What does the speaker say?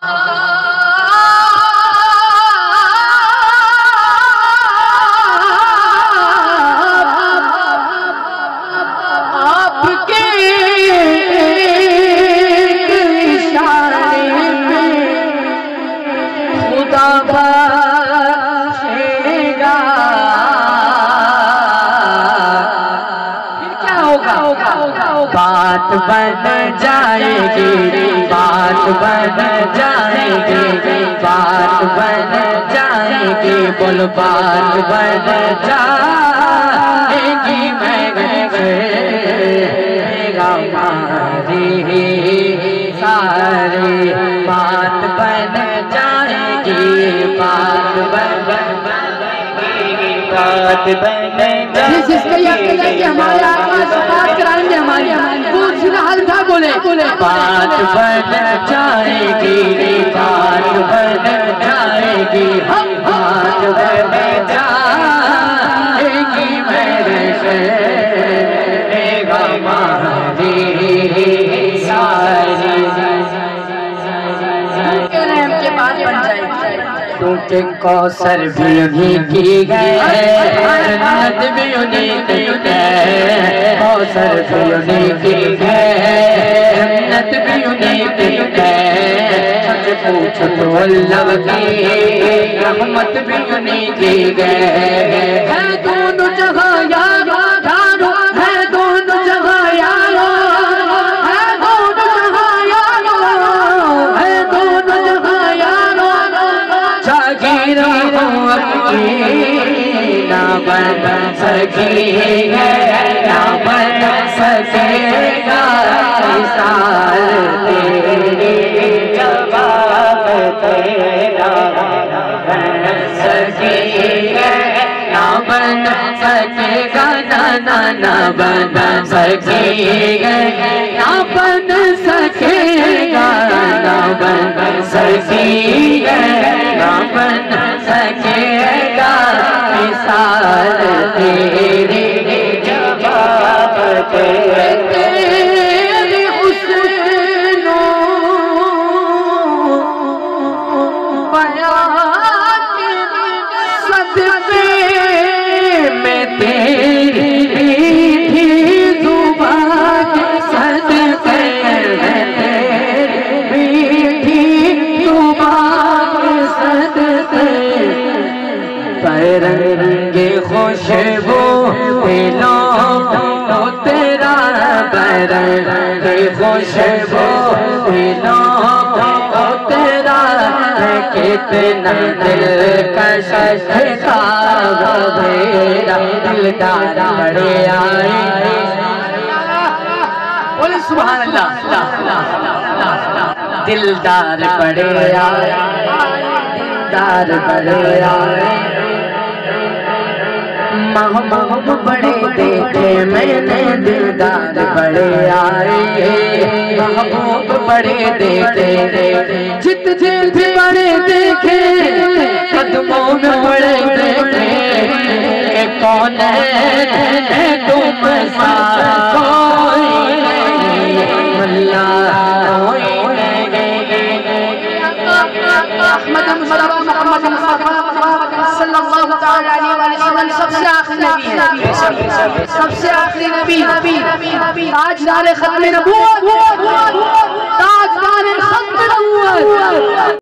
بات بن جائے گی، بات بن جائے گی، بات بن جائے گی، بول بات بن جائے گی، میں ہماری ساری بات بن جائے گی، بات بن بات بن جائے گی، ہمارے آقا شفاعت کرائیں گے ہماری کچھ نہ حل تھا بولے بات بن جائے گی، بات بن جائے گی، بات بن جائے گی، میرے شہر ہماری ساری کیونکہ کوثر بھی انہیں کی ہے، جنت بھی انہیں کی ہے، کوثر بھی انہیں کی ہے، جنت بھی انہیں کی ہے، سچ پوچھو تو اللہ کی رحمت بھی انہیں کی ہے، دونوں جگہ یارو یارو ہے، دونوں جگہ یارو ہے، دونوں جگہ یارو ہے، دونوں جگہ یارو جاگیر ہوں اپنی نہ بن سکی ہے، نہ بن سکے گا مثال تیری، جواب تیرا نہ بن سکی ہے، نہ بن سکے گا، نہ بن سکی ہے، نہ بن سکے گا، نہ بن سکی ہے، نہ بن سکے گا مثال تیری، جواب تیری حسن و بیان صدقے میں تیری میٹھی زبان صدقے میں تیری میٹھی زبان صدقے رنگ خوشبو دلوں تو تیرا رنگ خوشبو دلوں تو تیرا کتنا دلکش تھا میرا دلدار بڑے آئے، بولے سبحان اللہ، دلدار بڑے آئے، دلدار بڑے آئے، محبوب بڑے دیکھے میں نے، دلدار بڑے آئے، محبوب بڑے دیکھے، جت بڑے دیکھے، قدموں میں بڑے دیکھے، کہ کون ہے تم سا کوئی نہیں، اللہ کوئی نہیں، احمد مصطفیٰ محمد صلی اللہ تعالیٰ علیہ وسلم سب سے آخری نبی ہے، سب سے آخری نبی، تاجدار ختم نبوت، تاجدار ختم نبوت،